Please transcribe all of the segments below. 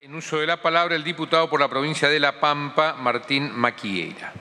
En uso de la palabra el diputado por la provincia de La Pampa, Martín Maquieira.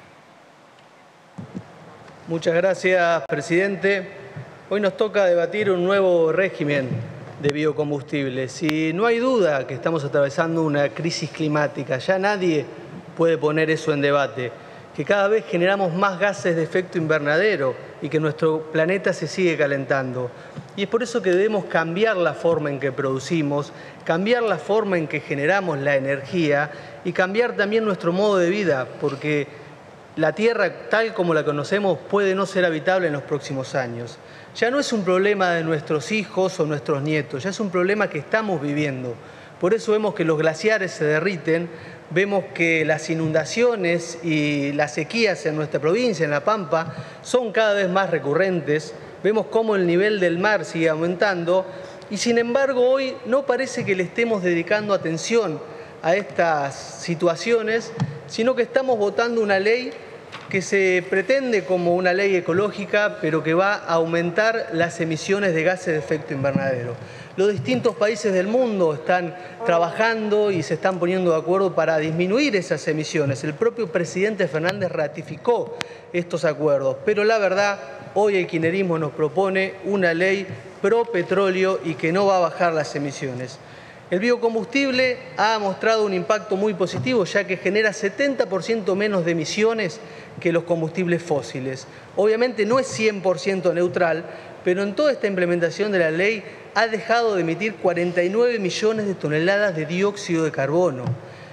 Muchas gracias, presidente. Hoy nos toca debatir un nuevo régimen de biocombustibles y no hay duda que estamos atravesando una crisis climática. Ya nadie puede poner eso en debate, que cada vez generamos más gases de efecto invernadero y que nuestro planeta se sigue calentando. Y es por eso que debemos cambiar la forma en que producimos, cambiar la forma en que generamos la energía y cambiar también nuestro modo de vida, porque la Tierra, tal como la conocemos, puede no ser habitable en los próximos años. Ya no es un problema de nuestros hijos o nuestros nietos, ya es un problema que estamos viviendo. Por eso vemos que los glaciares se derriten, vemos que las inundaciones y las sequías en nuestra provincia, en La Pampa, son cada vez más recurrentes. Vemos cómo el nivel del mar sigue aumentando y, sin embargo, hoy no parece que le estemos dedicando atención a estas situaciones, sino que estamos votando una ley que se pretende como una ley ecológica, pero que va a aumentar las emisiones de gases de efecto invernadero. Los distintos países del mundo están trabajando y se están poniendo de acuerdo para disminuir esas emisiones. El propio presidente Fernández ratificó estos acuerdos, pero la verdad, hoy el kirchnerismo nos propone una ley pro petróleo y que no va a bajar las emisiones. El biocombustible ha mostrado un impacto muy positivo, ya que genera 70% menos de emisiones que los combustibles fósiles. Obviamente no es 100% neutral, pero en toda esta implementación de la ley ha dejado de emitir 49 millones de toneladas de dióxido de carbono.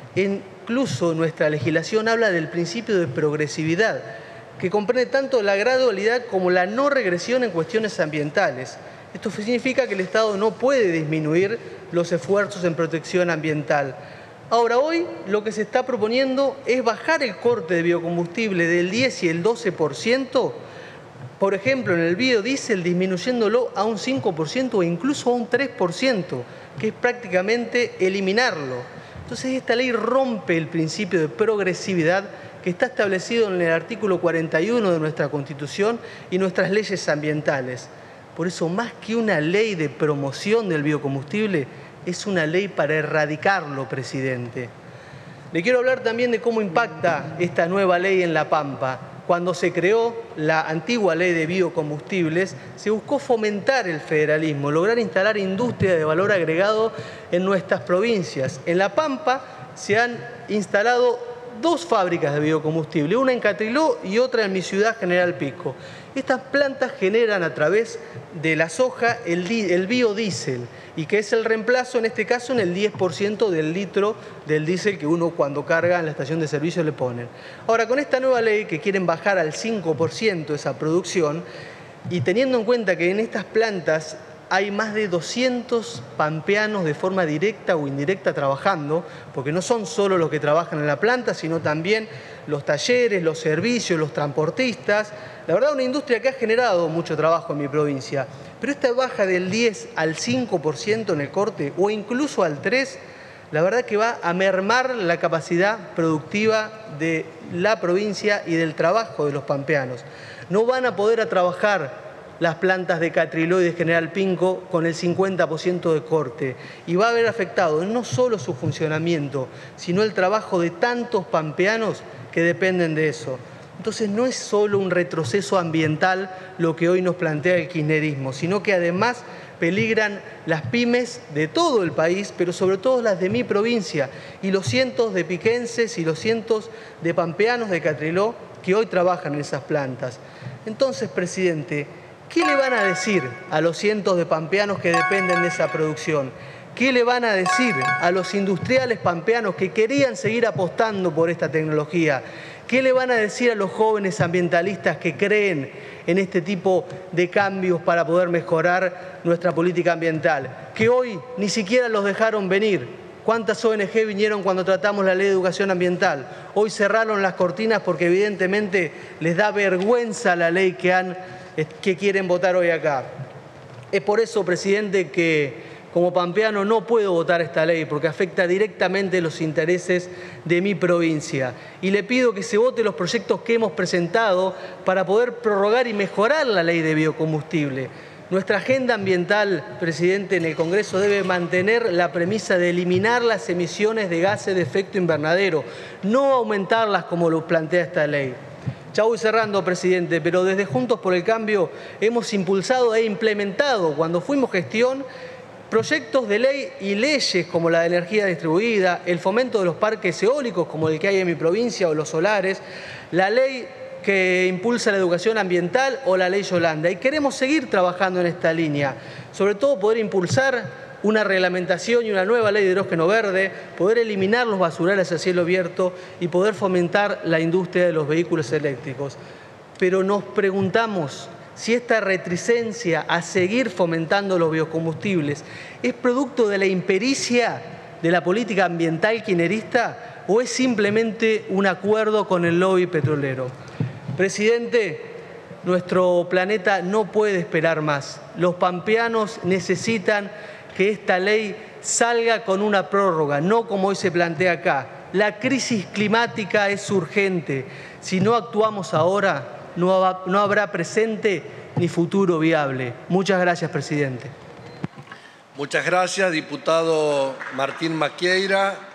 Incluso nuestra legislación habla del principio de progresividad, que comprende tanto la gradualidad como la no regresión en cuestiones ambientales. Esto significa que el Estado no puede disminuir los esfuerzos en protección ambiental. Ahora, hoy lo que se está proponiendo es bajar el corte de biocombustible del 10 y el 12%, por ejemplo, en el biodiesel, disminuyéndolo a un 5% o incluso a un 3%, que es prácticamente eliminarlo. Entonces, esta ley rompe el principio de progresividad que está establecido en el artículo 41 de nuestra Constitución y nuestras leyes ambientales. Por eso, más que una ley de promoción del biocombustible, es una ley para erradicarlo, presidente. Le quiero hablar también de cómo impacta esta nueva ley en La Pampa. Cuando se creó la antigua ley de biocombustibles, se buscó fomentar el federalismo, lograr instalar industria de valor agregado en nuestras provincias. En La Pampa se han instalado 2 fábricas de biocombustible, una en Catriló y otra en mi ciudad, General Pico. Estas plantas generan a través de la soja el biodiesel y que es el reemplazo, en este caso, en el 10% del litro del diésel que uno cuando carga en la estación de servicio le ponen. Ahora, con esta nueva ley que quieren bajar al 5% esa producción y teniendo en cuenta que en estas plantas hay más de 200 pampeanos de forma directa o indirecta trabajando, porque no son solo los que trabajan en la planta, sino también los talleres, los servicios, los transportistas. La verdad, una industria que ha generado mucho trabajo en mi provincia. Pero esta baja del 10 al 5% en el corte o incluso al 3%, la verdad que va a mermar la capacidad productiva de la provincia y del trabajo de los pampeanos. No van a poder trabajar las plantas de Catriló y de General Pico con el 50% de corte. Y va a haber afectado no solo su funcionamiento, sino el trabajo de tantos pampeanos que dependen de eso. Entonces no es solo un retroceso ambiental lo que hoy nos plantea el kirchnerismo, sino que además peligran las pymes de todo el país, pero sobre todo las de mi provincia y los cientos de piquenses y los cientos de pampeanos de Catriló que hoy trabajan en esas plantas. Entonces, presidente, ¿qué le van a decir a los cientos de pampeanos que dependen de esa producción? ¿Qué le van a decir a los industriales pampeanos que querían seguir apostando por esta tecnología? ¿Qué le van a decir a los jóvenes ambientalistas que creen en este tipo de cambios para poder mejorar nuestra política ambiental? Que hoy ni siquiera los dejaron venir. ¿Cuántas ONG vinieron cuando tratamos la ley de educación ambiental? Hoy cerraron las cortinas porque evidentemente les da vergüenza la ley que quieren votar hoy acá. Es por eso, presidente, que como pampeano no puedo votar esta ley porque afecta directamente los intereses de mi provincia. Y le pido que se vote los proyectos que hemos presentado para poder prorrogar y mejorar la ley de biocombustible. Nuestra agenda ambiental, presidente, en el Congreso debe mantener la premisa de eliminar las emisiones de gases de efecto invernadero, no aumentarlas como lo plantea esta ley. Ya voy cerrando, presidente, pero desde Juntos por el Cambio hemos impulsado e implementado, cuando fuimos gestión, proyectos de ley y leyes como la de energía distribuida, el fomento de los parques eólicos como el que hay en mi provincia o los solares, la ley que impulsa la educación ambiental o la ley Yolanda. Y queremos seguir trabajando en esta línea, sobre todo poder impulsar una reglamentación y una nueva ley de hidrógeno verde, poder eliminar los basurales a cielo abierto y poder fomentar la industria de los vehículos eléctricos. Pero nos preguntamos si esta reticencia a seguir fomentando los biocombustibles es producto de la impericia de la política ambiental kirchnerista o es simplemente un acuerdo con el lobby petrolero. Presidente, nuestro planeta no puede esperar más. Los pampeanos necesitan que esta ley salga con una prórroga, no como hoy se plantea acá. La crisis climática es urgente. Si no actuamos ahora, no habrá presente ni futuro viable. Muchas gracias, presidente. Muchas gracias, diputado Martín Maquieira.